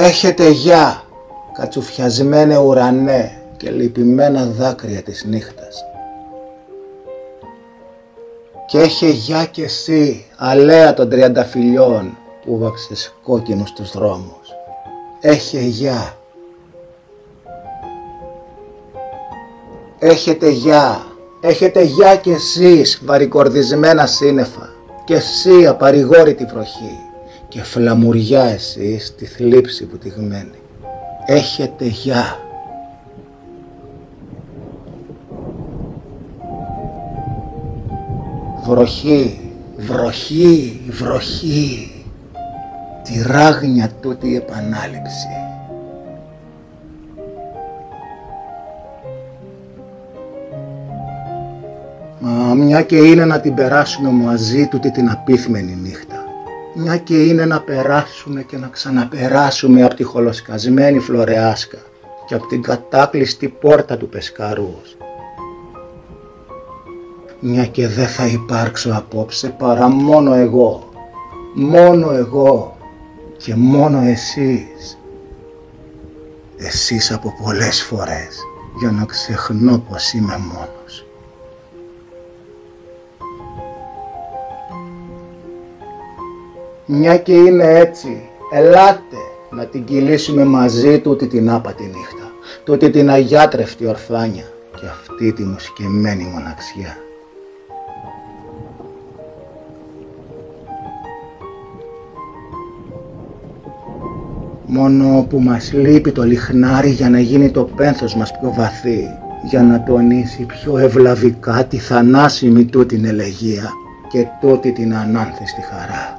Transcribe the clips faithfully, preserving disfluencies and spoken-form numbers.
Έχετε γεια, κατσουφιασμένε ουρανέ και λυπημένα δάκρυα της νύχτας. Κι έχε γεια κι εσύ, αλέα των τριανταφυλλιών που βάψες κόκκινους στους δρόμους. Έχε γεια. Έχετε γεια, έχετε γεια κι εσείς βαρικορδισμένα σύννεφα, κι εσύ απαρηγόρητη βροχή, και φλαμουριά εσείς τη θλίψη που τυγμένη. Έχετε γεια. Βροχή, βροχή, βροχή, τη ράγνια τούτη επανάληψη. Μα μια και είναι να την περάσουμε μαζί τούτη την απίθμενη νύχτα. Μια και είναι να περάσουμε και να ξαναπεράσουμε από τη χολοσκασμένη Φλωρεάσκα και από την κατάκλειστη πόρτα του Πεσκαρούς. Μια και δεν θα υπάρξω απόψε παρά μόνο εγώ, μόνο εγώ και μόνο εσείς. Εσείς από πολλές φορές για να ξεχνώ πως είμαι μόνος. Μια και είναι έτσι, ελάτε να την κυλήσουμε μαζί τούτη την άπατη νύχτα, τούτη την αγιάτρευτη ορφάνια και αυτή τη μουσκεμένη μοναξιά. Μόνο που μας λείπει το λιχνάρι για να γίνει το πένθος μας πιο βαθύ, για να τονίσει πιο ευλαβικά τη θανάσιμη τούτην ελεγία και τούτη την ανάνθιστη χαρά.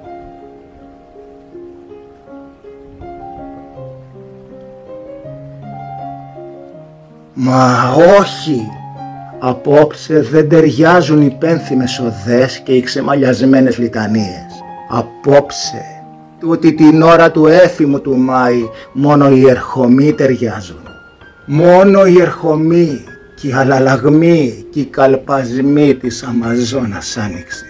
Μα όχι! Απόψε δεν ταιριάζουν οι πένθυμες οδές και οι ξεμαλιασμένες λιτανίες. Απόψε, τούτη την ώρα του έφημου του Μάη, μόνο οι ερχομοί ταιριάζουν. Μόνο οι ερχομοί και οι αλλαλαγμοί και οι καλπασμοί της Αμαζόνας άνοιξης.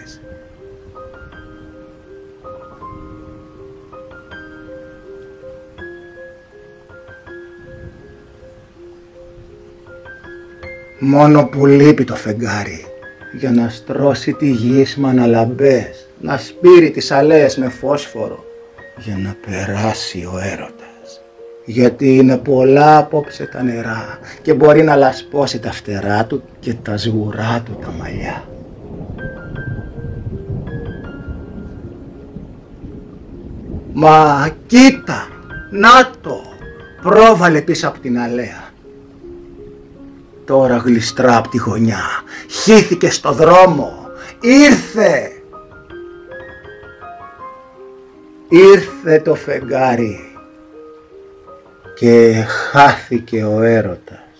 Μόνο που λείπει το φεγγάρι για να στρώσει τη γη με αναλαμπές, να σπείρει τις αλέες με φόσφορο, για να περάσει ο έρωτας. Γιατί είναι πολλά απόψε τα νερά και μπορεί να λασπώσει τα φτερά του και τα σγουρά του τα μαλλιά. Μα κοίτα, να το, πρόβαλε πίσω από την αλέα. Τώρα γλιστρά από τη γωνιά, χύθηκε στο δρόμο, ήρθε! Ήρθε το φεγγάρι και χάθηκε ο έρωτας.